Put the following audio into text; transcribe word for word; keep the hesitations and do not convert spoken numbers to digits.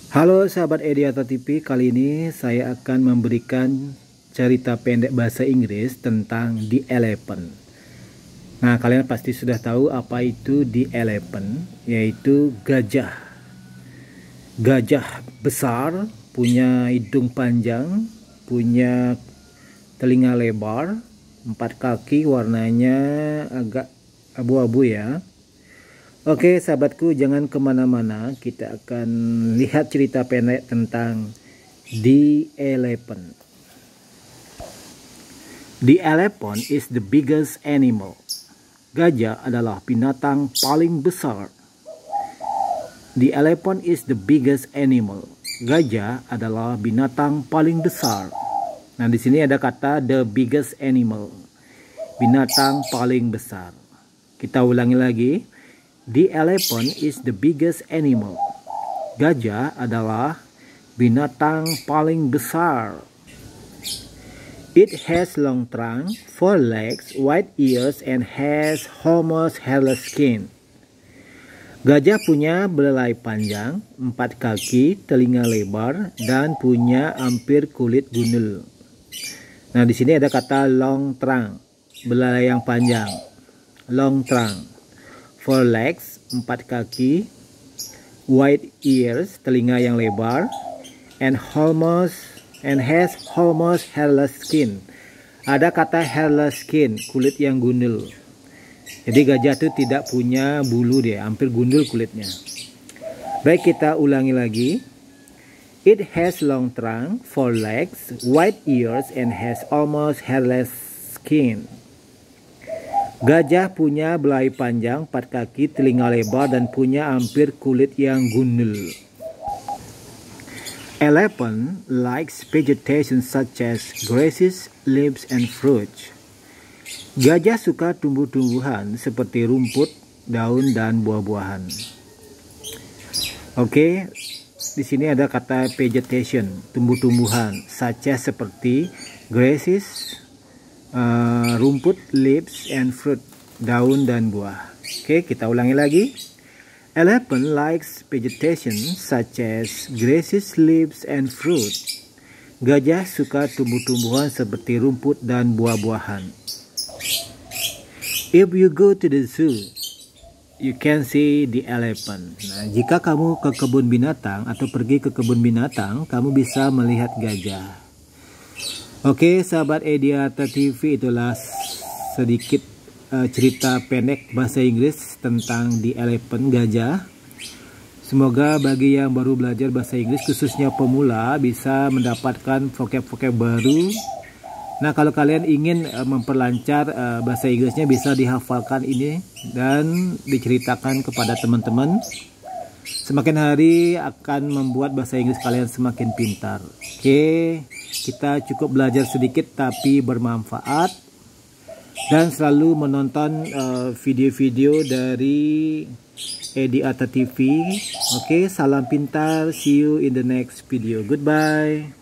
Halo sahabat Ediata T V, kali ini saya akan memberikan cerita pendek bahasa Inggris tentang The Elephant. Nah, kalian pasti sudah tahu apa itu The Elephant, yaitu gajah. Gajah besar, punya hidung panjang, punya telinga lebar, empat kaki, warnanya agak abu-abu ya. Oke sahabatku, jangan kemana-mana, kita akan lihat cerita pendek tentang The Elephant. The elephant is the biggest animal. Gajah adalah binatang paling besar. The elephant is the biggest animal. Gajah adalah binatang paling besar. Nah, di sini ada kata the biggest animal. Binatang paling besar. Kita ulangi lagi. The elephant is the biggest animal. Gajah adalah binatang paling besar. It has long trunk, four legs, white ears, and has almost hairless skin. Gajah punya belalai panjang, empat kaki, telinga lebar, dan punya hampir kulit gundul. Nah, di sini ada kata long trunk, belalai yang panjang. Long trunk. Four legs, empat kaki, white ears, telinga yang lebar, and almost and has almost hairless skin. Ada kata hairless skin, kulit yang gundul. Jadi gajah itu tidak punya bulu dia, hampir gundul kulitnya. Baik, kita ulangi lagi. It has long trunk, four legs, white ears, and has almost hairless skin. Gajah punya belalai panjang, empat kaki, telinga lebar, dan punya hampir kulit yang gundul. Elephant likes vegetation such as grasses, leaves, and fruits. Gajah suka tumbuh-tumbuhan seperti rumput, daun, dan buah-buahan. Oke, di sini ada kata vegetation, tumbuh-tumbuhan, such as seperti grasses, Uh, rumput, leaves, and fruit, daun dan buah. Oke, kita ulangi lagi. Elephant likes vegetation such as grasses, leaves, and fruit. Gajah suka tumbuh-tumbuhan seperti rumput dan buah-buahan. If you go to the zoo, you can see the elephant. Nah, jika kamu ke kebun binatang atau pergi ke kebun binatang, kamu bisa melihat gajah. Oke sahabat Ediata T V, itulah sedikit uh, cerita pendek bahasa Inggris tentang The Elephant, gajah. Semoga bagi yang baru belajar bahasa Inggris, khususnya pemula, bisa mendapatkan vocab-vocab baru. Nah, kalau kalian ingin uh, memperlancar uh, bahasa Inggrisnya, bisa dihafalkan ini dan diceritakan kepada teman-teman. Semakin hari akan membuat bahasa Inggris kalian semakin pintar. Oke, kita cukup belajar sedikit tapi bermanfaat. Dan selalu menonton video-video uh, dari Ediata T V. Oke, salam pintar. See you in the next video. Goodbye.